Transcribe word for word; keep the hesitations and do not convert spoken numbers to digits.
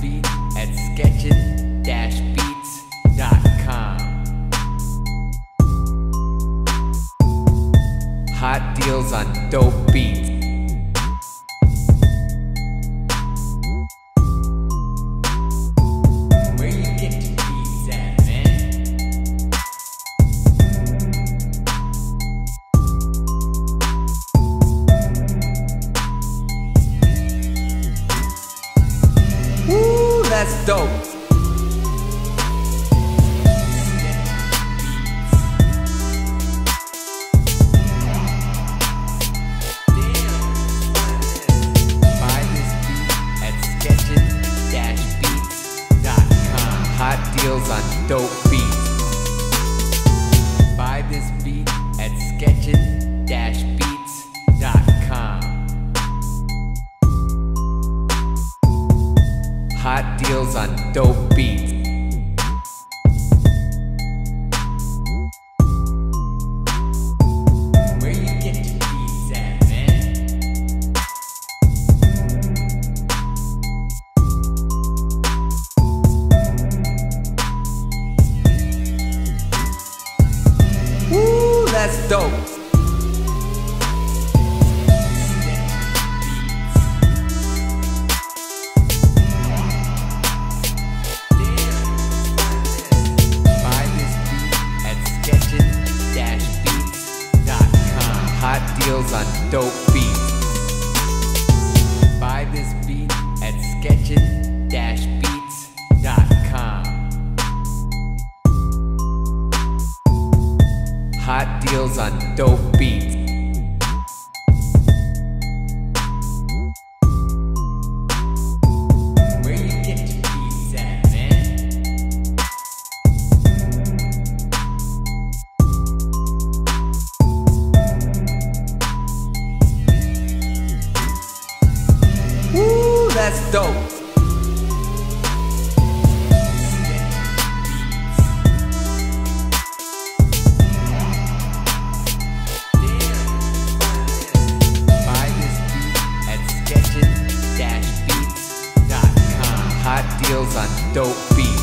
beat at sketchin dash beats dot com. Hot deals on dope beats. Where you get your beats at, man? Woo, that's dope. Hot deals on dope beats. Buy this beat at sketchin dash beats dot com. Hot deals on dope beats. Where you get your beats at, man? Woo, that's dope. Buy this beat at sketchin dash beats dot com. Hot deals on dope beats. Buy this beat at sketchin dash beats dot com. Hot deals on dope beats. Where you get your beats at, man? Woo, that's dope. Hot deals on dope beats.